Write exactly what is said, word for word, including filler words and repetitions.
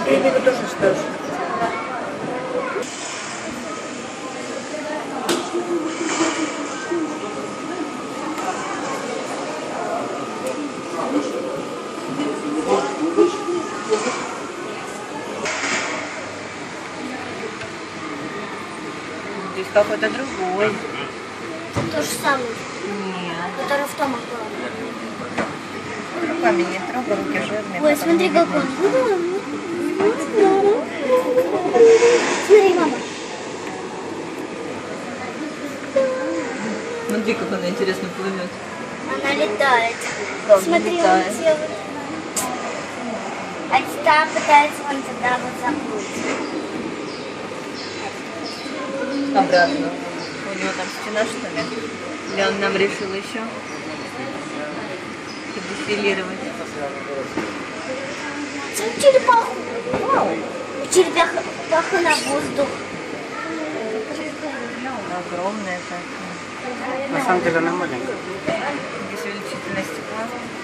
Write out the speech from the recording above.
tres minutos estos. Здесь какой-то другой. То же самое. Нет. Который в том аккуратно. Руками не трогай, руки жирные. Ой, смотри, как он. Смотри, мама. Смотри, как она интересно плывет. Она летает. Правда, Смотри, летает. он делает. А там пытается он тогда вот заплыть. Обратно. У него там стена, что ли? Или он нам решил еще подефилировать? Смотри, черепаху. Вау. Черепаха на воздух. Огромная такая. На самом деле она маленькая. Здесь увеличительное стекло.